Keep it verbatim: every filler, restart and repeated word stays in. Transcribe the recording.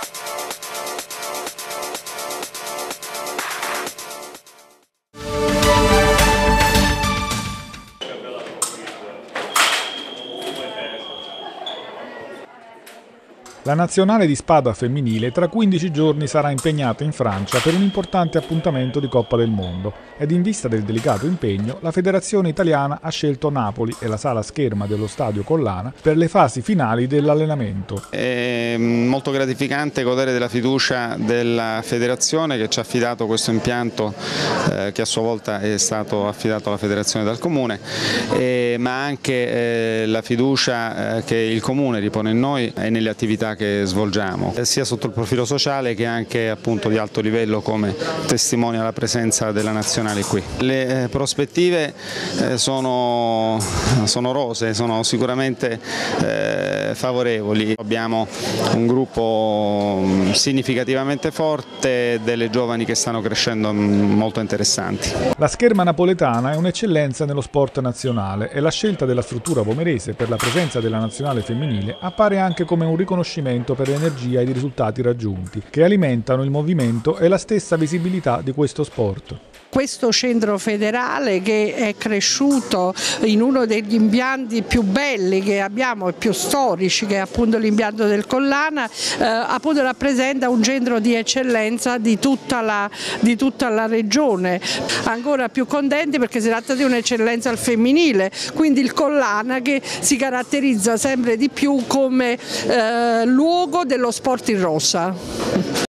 La nazionale di spada femminile tra quindici giorni sarà impegnata in Francia per un importante appuntamento di Coppa del Mondo ed in vista del delicato impegno la federazione italiana ha scelto Napoli e la sala scherma dello stadio Collana per le fasi finali dell'allenamento. È molto gratificante godere della fiducia della federazione che ci ha affidato questo impianto eh, che a sua volta è stato affidato alla federazione dal comune, eh, ma anche eh, la fiducia eh, che il comune ripone in noi e nelle attività che svolgiamo, sia sotto il profilo sociale che anche appunto di alto livello, come testimonia la presenza della nazionale qui. Le prospettive sono, sono rosee, sono sicuramente eh, favorevoli. Abbiamo un gruppo significativamente forte, delle giovani che stanno crescendo molto interessanti. La scherma napoletana è un'eccellenza nello sport nazionale e la scelta della struttura pomerese per la presenza della nazionale femminile appare anche come un riconoscimento per l'energia e i risultati raggiunti, che alimentano il movimento e la stessa visibilità di questo sport. Questo centro federale, che è cresciuto in uno degli impianti più belli che abbiamo e più storici, che è appunto l'impianto del Collana, eh, appunto rappresenta un centro di eccellenza di tutta, la, di tutta la regione. Ancora più contenti perché si tratta di un'eccellenza al femminile, quindi il Collana che si caratterizza sempre di più come eh, luogo dello sport in rossa.